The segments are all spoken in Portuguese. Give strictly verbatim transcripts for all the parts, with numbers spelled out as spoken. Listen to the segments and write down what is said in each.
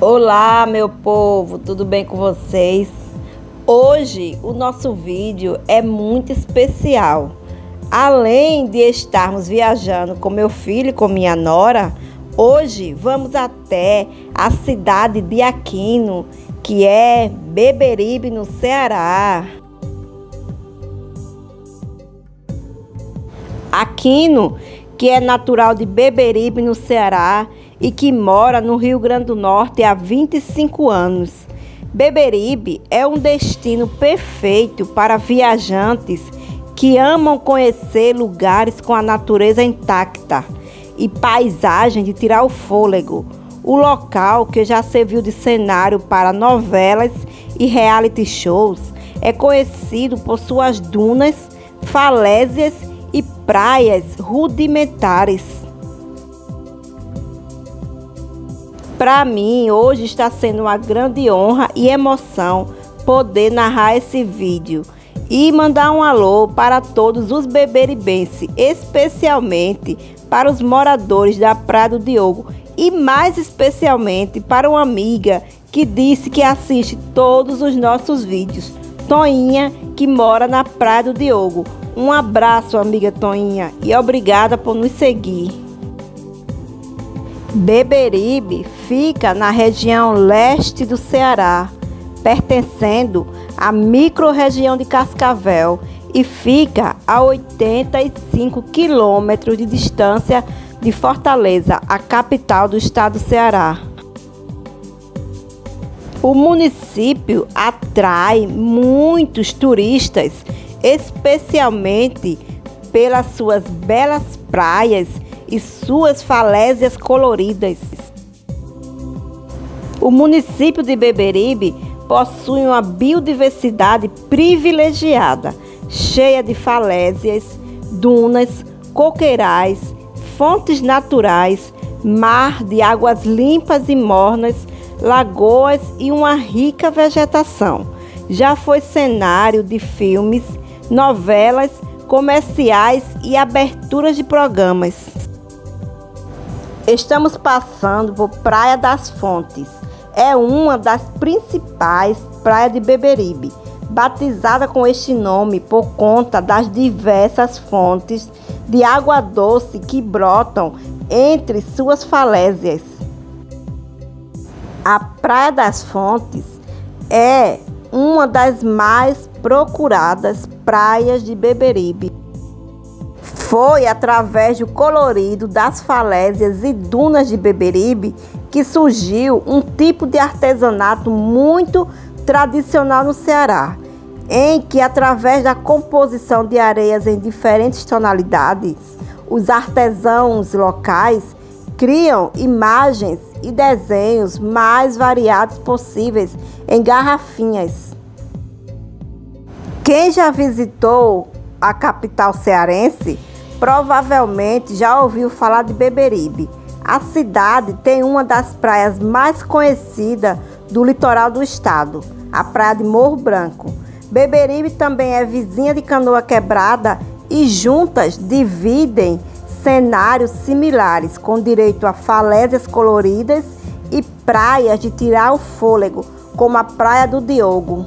Olá, meu povo, tudo bem com vocês? Hoje o nosso vídeo é muito especial. Além de estarmos viajando com meu filho e com minha nora, hoje vamos até a cidade de Aquino, que é Beberibe, no Ceará. Aquino, que é natural de Beberibe, no Ceará, e que mora no Rio Grande do Norte há vinte e cinco anos. Beberibe é um destino perfeito para viajantes que amam conhecer lugares com a natureza intacta e paisagem de tirar o fôlego. O local, que já serviu de cenário para novelas e reality shows, é conhecido por suas dunas, falésias e praias rudimentares. Para mim, hoje está sendo uma grande honra e emoção poder narrar esse vídeo e mandar um alô para todos os beberibenses, especialmente para os moradores da Praia do Diogo e mais especialmente para uma amiga que disse que assiste todos os nossos vídeos, Toinha, que mora na Praia do Diogo. Um abraço, amiga Toinha, e obrigada por nos seguir. Beberibe fica na região leste do Ceará, pertencendo à microrregião de Cascavel, e fica a oitenta e cinco quilômetros de distância de Fortaleza, a capital do estado do Ceará. O município atrai muitos turistas, especialmente pelas suas belas praias e suas falésias coloridas. O município de Beberibe possui uma biodiversidade privilegiada, cheia de falésias, dunas, coqueirais, fontes naturais, mar de águas limpas e mornas, lagoas e uma rica vegetação. Já foi cenário de filmes, novelas, comerciais e aberturas de programas. Estamos passando por Praia das Fontes. É uma das principais praias de Beberibe, batizada com este nome por conta das diversas fontes de água doce que brotam entre suas falésias. A Praia das Fontes é uma das mais procuradas praias de Beberibe. Foi através do colorido das falésias e dunas de Beberibe que surgiu um tipo de artesanato muito tradicional no Ceará, em que, através da composição de areias em diferentes tonalidades, os artesãos locais criam imagens e desenhos mais variados possíveis em garrafinhas. Quem já visitou a capital cearense provavelmente já ouviu falar de Beberibe. A cidade tem uma das praias mais conhecidas do litoral do estado, a Praia de Morro Branco. Beberibe também é vizinha de Canoa Quebrada e juntas dividem cenários similares, com direito a falésias coloridas e praias de tirar o fôlego, como a Praia do Diogo.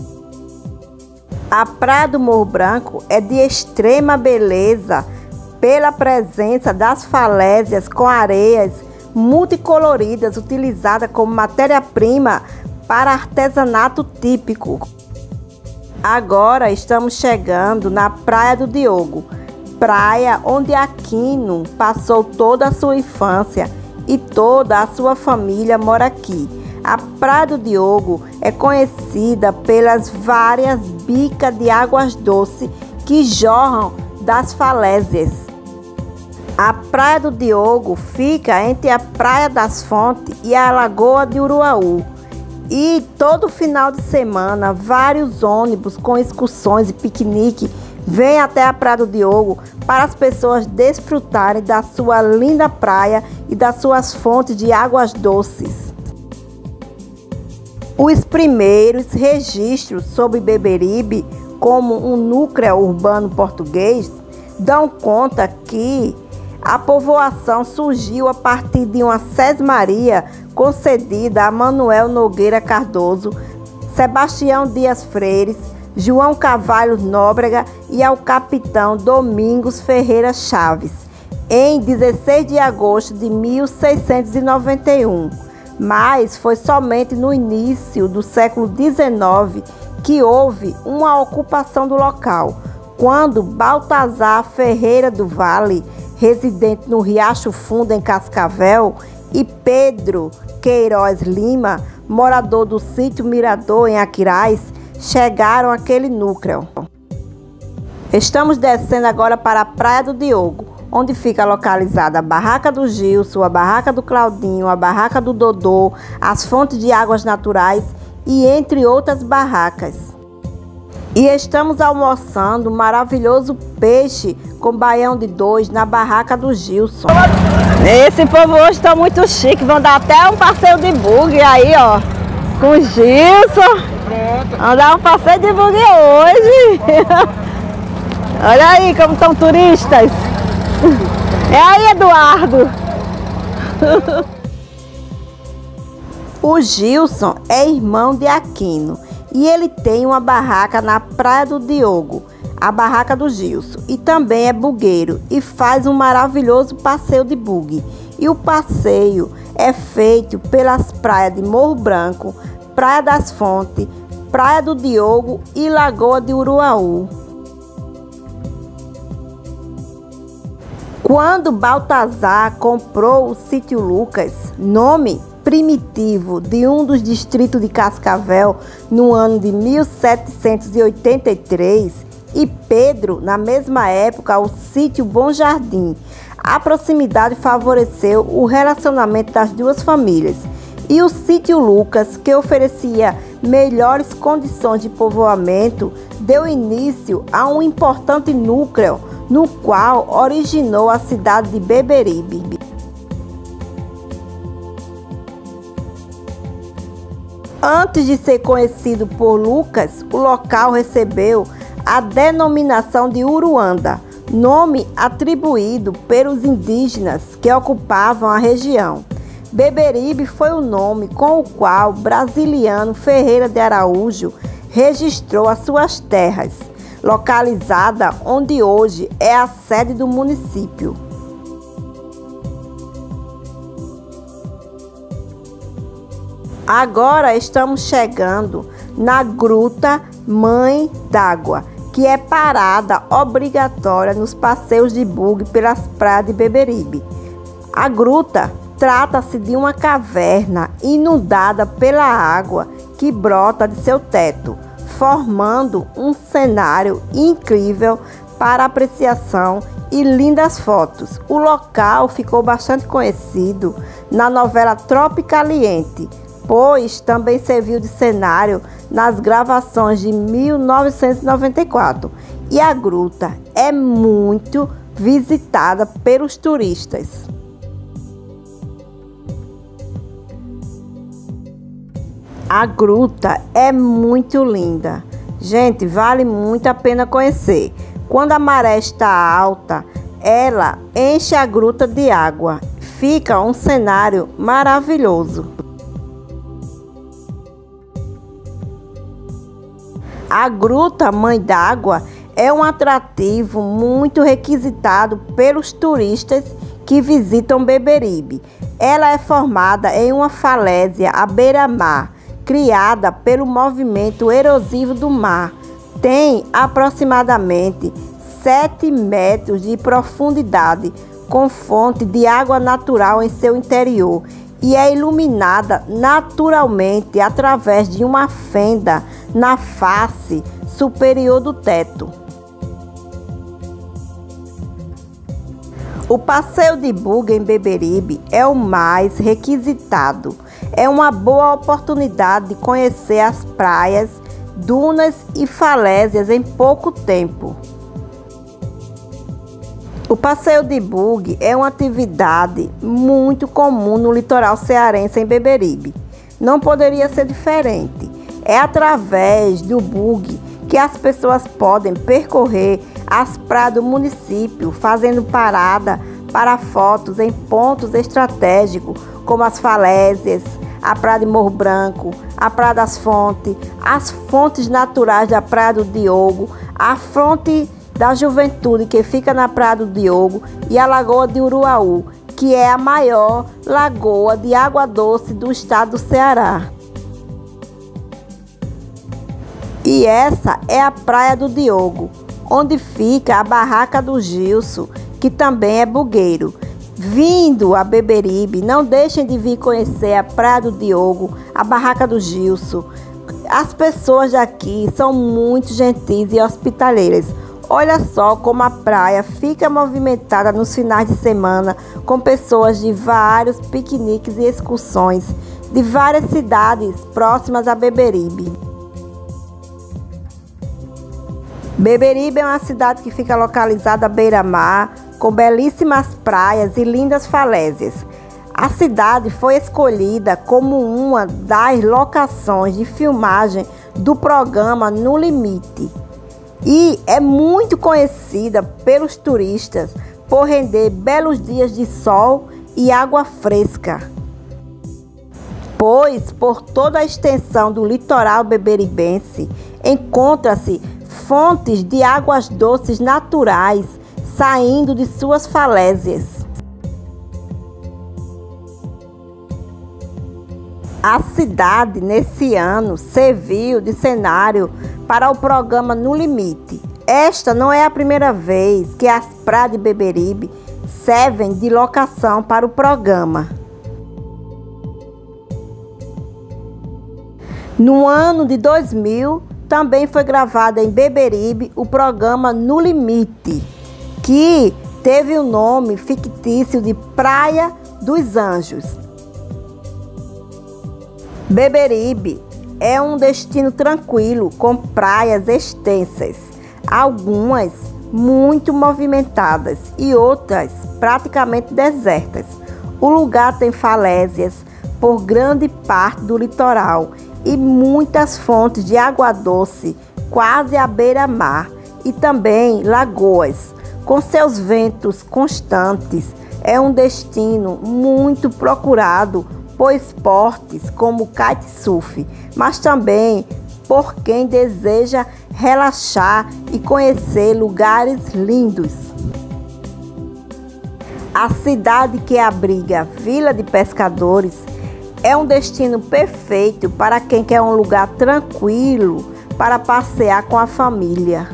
A Praia do Morro Branco é de extrema beleza pela presença das falésias com areias multicoloridas utilizadas como matéria-prima para artesanato típico. Agora estamos chegando na Praia do Diogo, praia onde Aquino passou toda a sua infância e toda a sua família mora aqui. A Praia do Diogo é conhecida pelas várias bicas de águas doces que jorram das falésias. A Praia do Diogo fica entre a Praia das Fontes e a Lagoa de Uruaú. E todo final de semana, vários ônibus com excursões e piquenique vêm até a Praia do Diogo para as pessoas desfrutarem da sua linda praia e das suas fontes de águas doces. Os primeiros registros sobre Beberibe como um núcleo urbano português dão conta que A povoação surgiu a partir de uma sesmaria concedida a Manuel Nogueira Cardoso, Sebastião Dias Freires, João Carvalho Nóbrega e ao capitão Domingos Ferreira Chaves, em dezesseis de agosto de mil seiscentos e noventa e um. Mas foi somente no início do século dezenove que houve uma ocupação do local, quando Baltazar Ferreira do Vale, residente no Riacho Fundo, em Cascavel, e Pedro Queiroz Lima, morador do sítio Mirador, em Aquiraz, chegaram àquele núcleo. Estamos descendo agora para a Praia do Diogo, onde fica localizada a Barraca do Gilson, a Barraca do Claudinho, a Barraca do Dodô, as fontes de águas naturais e entre outras barracas. E estamos almoçando um maravilhoso peixe com baião de dois na Barraca do Gilson. Esse povo hoje está muito chique, vão dar até um passeio de buggy aí, ó, com o Gilson. Vão dar um passeio de buggy hoje. Olha aí como estão turistas. É aí, Eduardo. O Gilson é irmão de Aquino e ele tem uma barraca na Praia do Diogo, a Barraca do Gilson, e também é bugueiro e faz um maravilhoso passeio de buggy. E o passeio é feito pelas praias de Morro Branco, Praia das Fontes, Praia do Diogo e Lagoa de Uruaú. Quando Baltazar comprou o Sítio Lucas, nome primitivo de um dos distritos de Cascavel, no ano de mil setecentos e oitenta e três, e Pedro, na mesma época, o Sítio Bom Jardim, a proximidade favoreceu o relacionamento das duas famílias. E o Sítio Lucas, que oferecia melhores condições de povoamento, deu início a um importante núcleo, no qual originou a cidade de Beberibe. Antes de ser conhecido por Lucas, o local recebeu a denominação de Uruanda, nome atribuído pelos indígenas que ocupavam a região. Beberibe foi o nome com o qual Brasiliano Ferreira de Araújo registrou as suas terras, localizada onde hoje é a sede do município. Agora estamos chegando na Gruta Mãe d'Água, que é parada obrigatória nos passeios de buggy pelas praias de Beberibe. A gruta trata-se de uma caverna inundada pela água que brota de seu teto, formando um cenário incrível para apreciação e lindas fotos. O local ficou bastante conhecido na novela Tropicaliente, pois também serviu de cenário nas gravações de mil novecentos e noventa e quatro. E a gruta é muito visitada pelos turistas. A gruta é muito linda. Gente, vale muito a pena conhecer. Quando a maré está alta, ela enche a gruta de água. Fica um cenário maravilhoso. A Gruta Mãe d'Água é um atrativo muito requisitado pelos turistas que visitam Beberibe. Ela é formada em uma falésia à beira-mar, criada pelo movimento erosivo do mar. Tem aproximadamente sete metros de profundidade, com fonte de água natural em seu interior, e é iluminada naturalmente através de uma fenda na face superior do teto. O passeio de buggy em Beberibe é o mais requisitado. É uma boa oportunidade de conhecer as praias, dunas e falésias em pouco tempo. O passeio de buggy é uma atividade muito comum no litoral cearense em Beberibe. Não poderia ser diferente. É através do buggy que as pessoas podem percorrer as praias do município, fazendo parada para fotos em pontos estratégicos, como as falésias, a Praia de Morro Branco, a Praia das Fontes, as fontes naturais da Praia do Diogo, a Fonte da Juventude, que fica na Praia do Diogo, e a Lagoa de Uruaú, que é a maior lagoa de água doce do estado do Ceará. E essa é a Praia do Diogo, onde fica a Barraca do Gilson, que também é bugueiro. Vindo a Beberibe, não deixem de vir conhecer a Praia do Diogo, a Barraca do Gilson. As pessoas daqui são muito gentis e hospitaleiras. Olha só como a praia fica movimentada nos finais de semana, com pessoas de vários piqueniques e excursões de várias cidades próximas a Beberibe. Beberibe é uma cidade que fica localizada à beira-mar, com belíssimas praias e lindas falésias. A cidade foi escolhida como uma das locações de filmagem do programa No Limite e é muito conhecida pelos turistas por render belos dias de sol e água fresca, pois por toda a extensão do litoral beberibense encontra-se fontes de águas doces naturais saindo de suas falésias. A cidade, nesse ano, serviu de cenário para o programa No Limite. Esta não é a primeira vez que as praias de Beberibe servem de locação para o programa. No ano de dois mil, também foi gravado em Beberibe o programa No Limite, que teve o nome fictício de Praia dos Anjos. Beberibe é um destino tranquilo, com praias extensas, algumas muito movimentadas e outras praticamente desertas. O lugar tem falésias por grande parte do litoral e muitas fontes de água doce quase à beira-mar e também lagoas. Com seus ventos constantes, é um destino muito procurado por esportes como kitesurf, mas também por quem deseja relaxar e conhecer lugares lindos. A cidade que abriga Vila de Pescadores é um destino perfeito para quem quer um lugar tranquilo para passear com a família.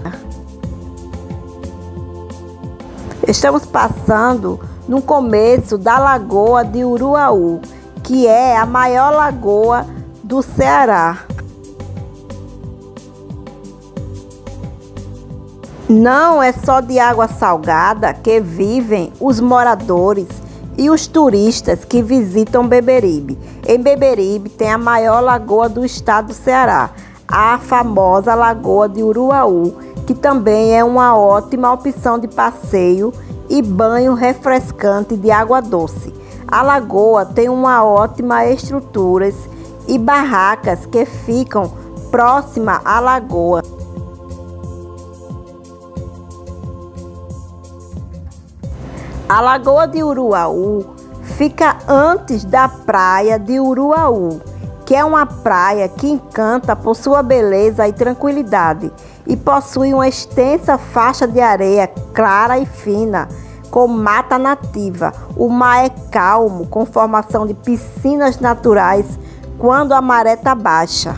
Estamos passando no começo da Lagoa de Uruaú, que é a maior lagoa do Ceará. Não é só de água salgada que vivem os moradores e os turistas que visitam Beberibe. Em Beberibe tem a maior lagoa do estado do Ceará, a famosa Lagoa de Uruaú, que também é uma ótima opção de passeio e banho refrescante de água doce. A lagoa tem uma ótima estrutura e barracas que ficam próxima à lagoa. A Lagoa de Uruaú fica antes da Praia de Uruaú, que é uma praia que encanta por sua beleza e tranquilidade e possui uma extensa faixa de areia clara e fina, com mata nativa. O mar é calmo, com formação de piscinas naturais quando a maré está baixa.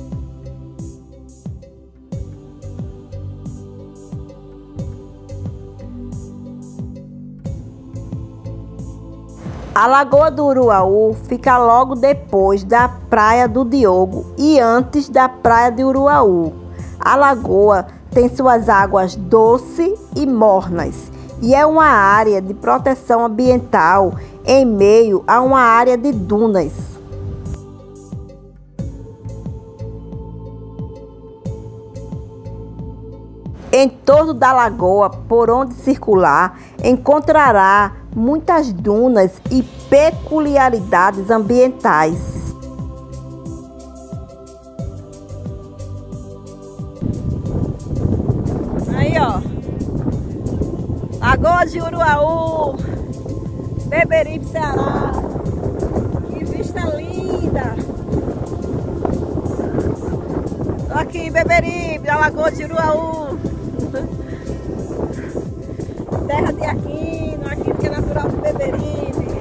A Lagoa do Uruaú fica logo depois da Praia do Diogo e antes da Praia de Uruaú. A lagoa tem suas águas doces e mornas e é uma área de proteção ambiental em meio a uma área de dunas. Em torno da lagoa, por onde circular, encontrará muitas dunas e peculiaridades ambientais. Aí, ó, Lagoa de Uruaú. Beberibe, Ceará. Que vista linda. Tô aqui em Beberibe, na Lagoa de Uruaú. Terra de Aquino, Aquino que é natural de Beberibe.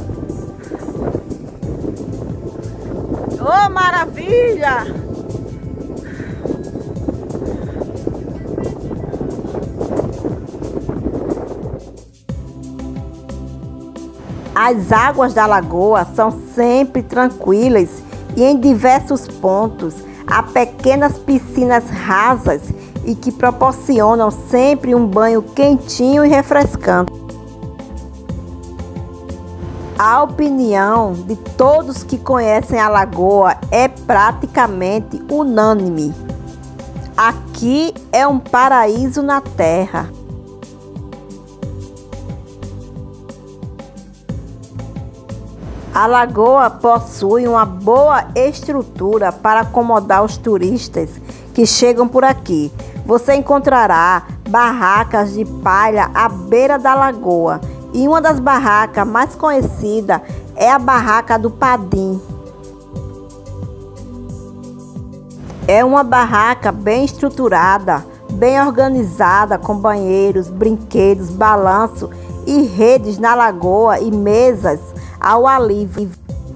Oh, maravilha! As águas da lagoa são sempre tranquilas e em diversos pontos há pequenas piscinas rasas e que proporcionam sempre um banho quentinho e refrescante. A opinião de todos que conhecem a lagoa é praticamente unânime. Aqui é um paraíso na terra. A lagoa possui uma boa estrutura para acomodar os turistas que chegam por aqui. Você encontrará barracas de palha à beira da lagoa e uma das barracas mais conhecidas é a barraca do Padim. É uma barraca bem estruturada, bem organizada, com banheiros, brinquedos, balanço e redes na lagoa e mesas ao ar livre.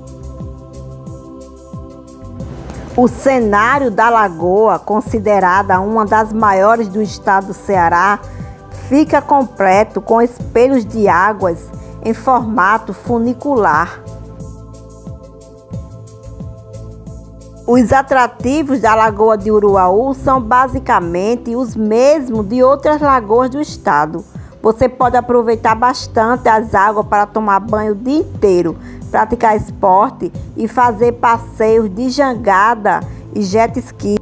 O cenário da lagoa, considerada uma das maiores do estado do Ceará, fica completo com espelhos de águas em formato funicular. Os atrativos da Lagoa de Uruaú são basicamente os mesmos de outras lagoas do estado. Você pode aproveitar bastante as águas para tomar banho o dia inteiro, praticar esporte e fazer passeios de jangada e jet ski.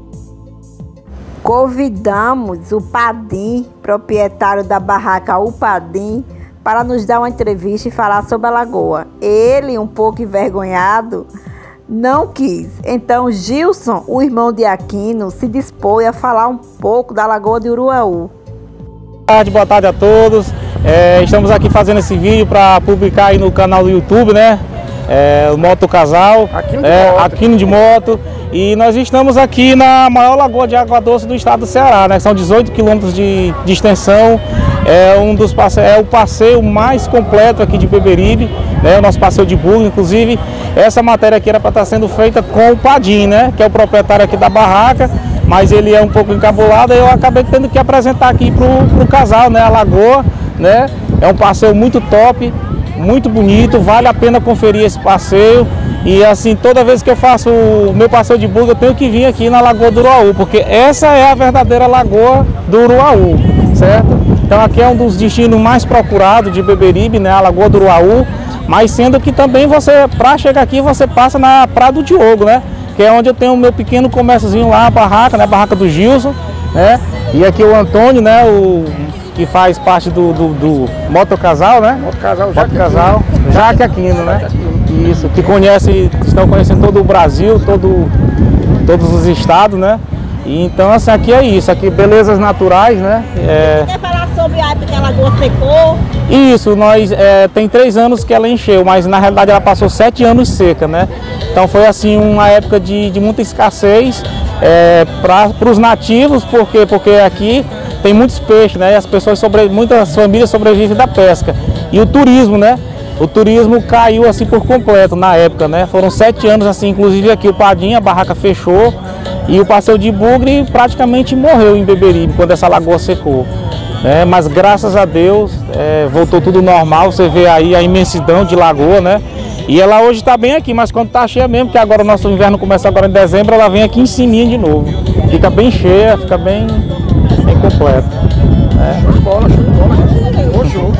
Convidamos o Padim, proprietário da barraca O Padim, para nos dar uma entrevista e falar sobre a lagoa. Ele, um pouco envergonhado, não quis. Então Gilson, o irmão de Aquino, se dispôs a falar um pouco da Lagoa de Uruaú. Boa tarde, boa tarde a todos. É, estamos aqui fazendo esse vídeo para publicar aí no canal do YouTube, né? É, o Moto Casal, Aquino de, é, moto. Aquino de Moto. E nós estamos aqui na maior lagoa de água doce do estado do Ceará, né? São dezoito quilômetros de, de extensão. É, um dos passe... é o passeio mais completo aqui de Beberibe, né? O nosso passeio de bugre. Inclusive, essa matéria aqui era para estar sendo feita com o Padim, né? Que é o proprietário aqui da barraca. Mas ele é um pouco encabulado e eu acabei tendo que apresentar aqui para o casal, né? A lagoa, né? É um passeio muito top, muito bonito, vale a pena conferir esse passeio. E assim, toda vez que eu faço o meu passeio de bugre, eu tenho que vir aqui na Lagoa do Uruaú, porque essa é a verdadeira Lagoa do Uruaú, certo? Então aqui é um dos destinos mais procurados de Beberibe, né? A Lagoa do Uruaú, mas sendo que também você, para chegar aqui, você passa na Praia do Diogo, né? Que é onde eu tenho o meu pequeno comérciozinho lá, a barraca, né? A barraca do Gilson, né? E aqui o Antônio, né? O, que faz parte do, do, do Moto Casal, né? Moto Casal, Moto Casal, Jaque Aquino, né? Isso, que conhece, estão conhecendo todo o Brasil, todo, todos os estados, né? E então, assim, aqui é isso, aqui belezas naturais, né? É... Quer falar sobre a época que a lagoa secou? Isso, nós é, tem três anos que ela encheu, mas na realidade ela passou sete anos seca, né? Então foi assim uma época de, de muita escassez é, para os nativos, porque porque aqui tem muitos peixes, né? E as pessoas sobre, muitas famílias sobrevivem da pesca e o turismo, né? O turismo caiu assim por completo na época, né? Foram sete anos assim, inclusive aqui o Padim, a barraca fechou e o passeio de bugre praticamente morreu em Beberibe quando essa lagoa secou. É, mas graças a Deus é, voltou tudo normal, você vê aí a imensidão de lagoa, né? E ela hoje está bem aqui, mas quando está cheia mesmo, porque agora o nosso inverno começa agora em dezembro, ela vem aqui em cima de novo. Fica bem cheia, fica bem, bem completa. É. Show de bola, show de bola. Bom show.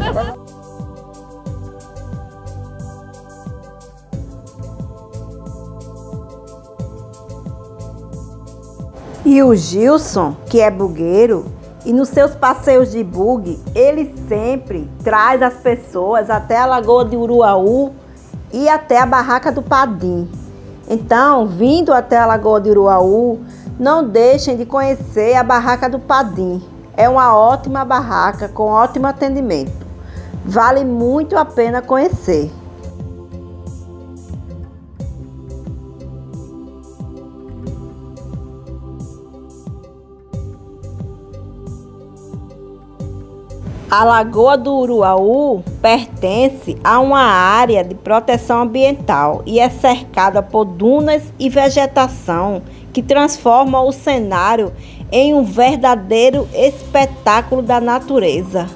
E o Gilson, que é bugueiro, e nos seus passeios de bug, ele sempre traz as pessoas até a Lagoa de Uruaú e até a barraca do Padim. Então, vindo até a Lagoa de Uruaú, não deixem de conhecer a barraca do Padim. É uma ótima barraca, com ótimo atendimento. Vale muito a pena conhecer. A Lagoa do Uruaú pertence a uma área de proteção ambiental e é cercada por dunas e vegetação que transformam o cenário em um verdadeiro espetáculo da natureza.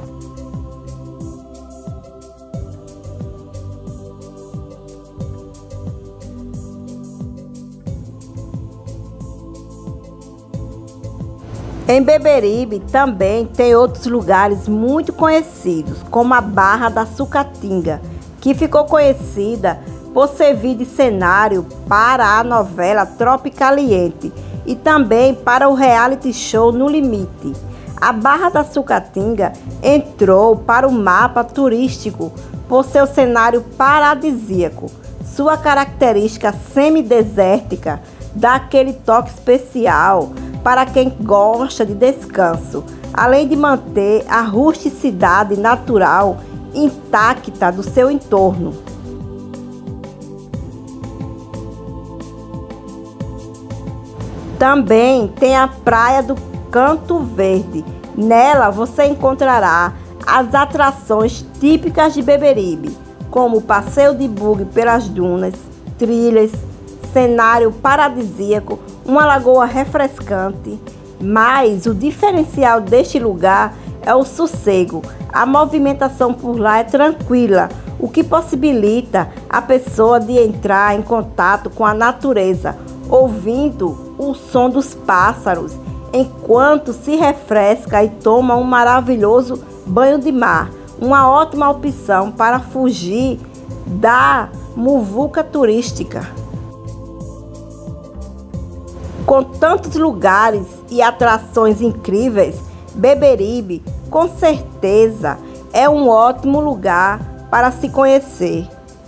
Em Beberibe também tem outros lugares muito conhecidos, como a Barra da Sucatinga, que ficou conhecida por servir de cenário para a novela Tropicaliente e também para o reality show No Limite. A Barra da Sucatinga entrou para o mapa turístico por seu cenário paradisíaco. Sua característica semidesértica dá aquele toque especial para quem gosta de descanso, além de manter a rusticidade natural intacta do seu entorno. Também tem a Praia do Canto Verde. Nela você encontrará as atrações típicas de Beberibe, como o passeio de buggy pelas dunas, trilhas, cenário paradisíaco, uma lagoa refrescante. Mas o diferencial deste lugar é o sossego. A movimentação por lá é tranquila, o que possibilita a pessoa de entrar em contato com a natureza, ouvindo o som dos pássaros, enquanto se refresca e toma um maravilhoso banho de mar. Uma ótima opção para fugir da muvuca turística. Com tantos lugares e atrações incríveis, Beberibe, com certeza, é um ótimo lugar para se conhecer.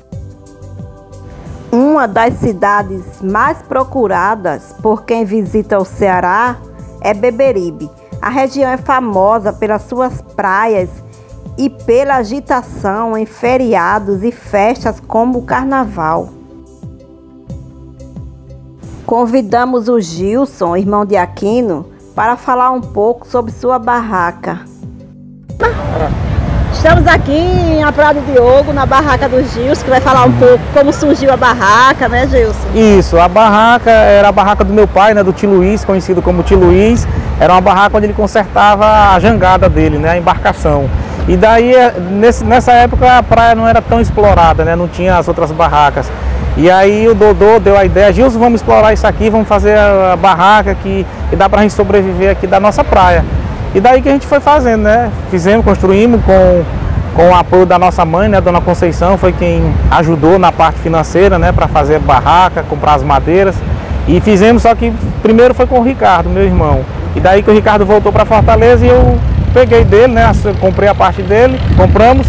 Uma das cidades mais procuradas por quem visita o Ceará é Beberibe. A região é famosa pelas suas praias e pela agitação em feriados e festas como o Carnaval. Convidamos o Gilson, irmão de Aquino, para falar um pouco sobre sua barraca. Estamos aqui em Praia do Diogo, na barraca do Gilson, que vai falar um pouco como surgiu a barraca, né, Gilson? Isso, a barraca era a barraca do meu pai, né, do tio Luiz, conhecido como tio Luiz. Era uma barraca onde ele consertava a jangada dele, né, a embarcação. E daí, nesse, nessa época, a praia não era tão explorada, né, não tinha as outras barracas. E aí o Dodô deu a ideia: Gilson, vamos explorar isso aqui, vamos fazer a barraca que, que dá pra gente sobreviver aqui da nossa praia. E daí que a gente foi fazendo, né? Fizemos, construímos com, com o apoio da nossa mãe, né? Dona Conceição foi quem ajudou na parte financeira, né? Para fazer barraca, comprar as madeiras. E fizemos, só que primeiro foi com o Ricardo, meu irmão. E daí que o Ricardo voltou para Fortaleza e eu peguei dele, né? Comprei a parte dele, compramos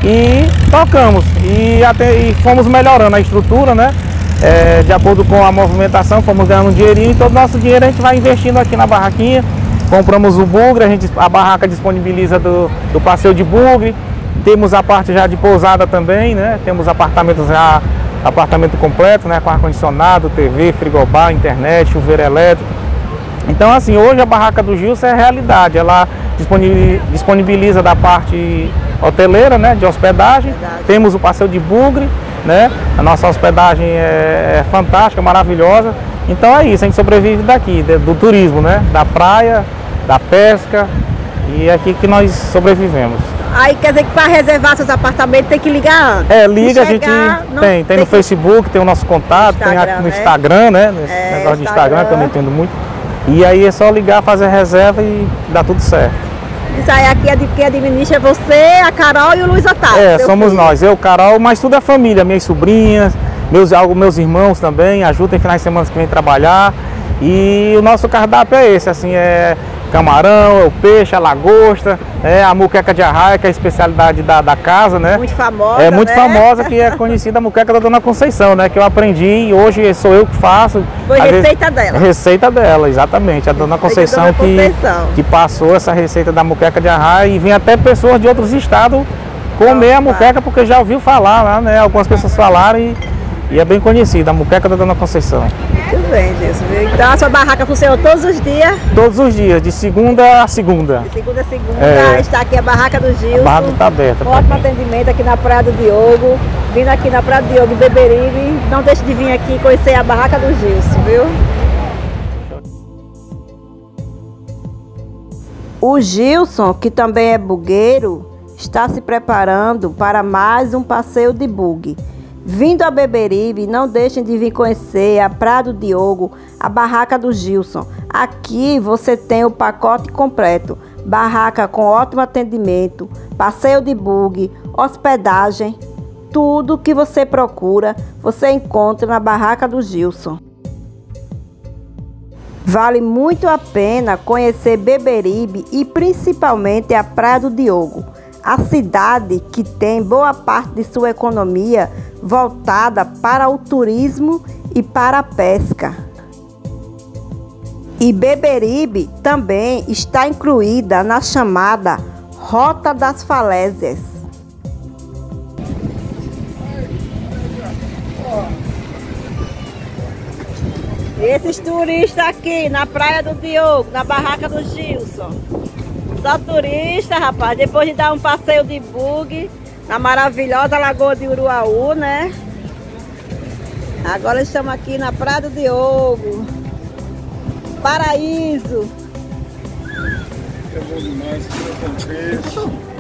e tocamos. E, até, e fomos melhorando a estrutura, né? É, de acordo com a movimentação, fomos ganhando um dinheirinho e todo o nosso dinheiro a gente vai investindo aqui na barraquinha. Compramos o bugre, a, gente, a barraca disponibiliza do, do passeio de bugre. Temos a parte já de pousada também, né? Temos apartamentos já, apartamento completo, né? Com ar-condicionado, T V, frigobar, internet, chuveiro elétrico. Então, assim, hoje a barraca do Gilson é realidade. Ela disponibiliza da parte hoteleira, né? De hospedagem. Verdade. Temos o passeio de bugre, né? A nossa hospedagem é, é fantástica, maravilhosa. Então é isso, a gente sobrevive daqui, do turismo, né? Da praia, da pesca, e é aqui que nós sobrevivemos. Aí quer dizer que para reservar seus apartamentos tem que ligar antes? É, liga, a gente tem, tem, tem no que... Facebook, tem o nosso contato, Instagram, tem aqui no Instagram, né? Nesse é, negócio de Instagram, que eu não entendo muito. E aí é só ligar, fazer reserva e dá tudo certo. Isso aí aqui é de quem administra você, a Carol e o Luiz Otávio. É, somos filho. nós, eu, Carol, mas tudo é família, minhas sobrinhas. Meus, meus irmãos também ajudam em finais de semana que vem trabalhar. E o nosso cardápio é esse, assim, é camarão, é o peixe, a lagosta, é a muqueca de arraia, que é a especialidade da, da casa, né? Muito famosa, É muito né? famosa, que é conhecida a muqueca da Dona Conceição, né? Que eu aprendi e hoje sou eu que faço. Foi receita vezes, dela. Receita dela, exatamente. A Dona Conceição, Dona Conceição. Que, que passou essa receita da muqueca de arraia e vem até pessoas de outros estados comer a muqueca, porque já ouviu falar, né? Algumas pessoas falaram e, e é bem conhecida, a muqueca da Dona Conceição. Muito bem, Gilson. Então a sua barraca funciona todos os dias? Todos os dias, de segunda a segunda. De segunda a segunda, É. está aqui a barraca do Gilson. A barraca está aberta. Um ótimo atendimento aqui na Praia do Diogo. Vindo aqui na Praia do Diogo, em Beberibe. Não deixe de vir aqui conhecer a barraca do Gilson, viu? O Gilson, que também é bugueiro, está se preparando para mais um passeio de bug. Vindo a Beberibe, não deixem de vir conhecer a Praia do Diogo, a barraca do Gilson. Aqui você tem o pacote completo, barraca com ótimo atendimento, passeio de bug, hospedagem, tudo que você procura, você encontra na barraca do Gilson. Vale muito a pena conhecer Beberibe e principalmente a Praia do Diogo, a cidade que tem boa parte de sua economia voltada para o turismo e para a pesca. E Beberibe também está incluída na chamada Rota das Falésias. Esses turistas aqui na Praia do Diogo, na barraca do Gilson. Só turista, rapaz, depois de dar um passeio de bug na maravilhosa Lagoa de Uruaú, né? Agora estamos aqui na Praia do Diogo. Paraíso. É bom demais, que eu